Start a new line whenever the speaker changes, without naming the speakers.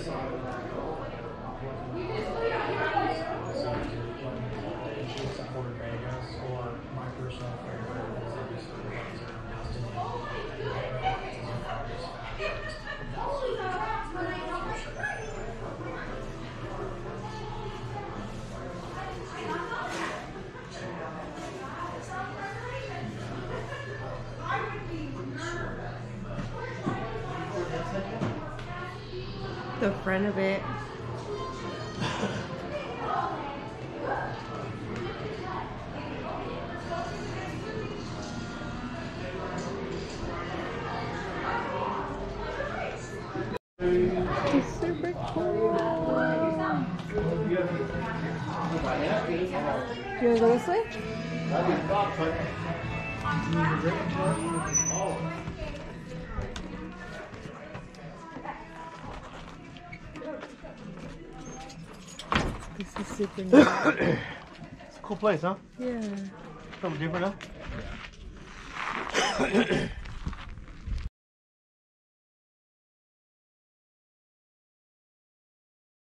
The front of it. It's super cool. Do you want to go this way? This is super nice.
It's a cool place, huh?
Yeah.
Something different, huh?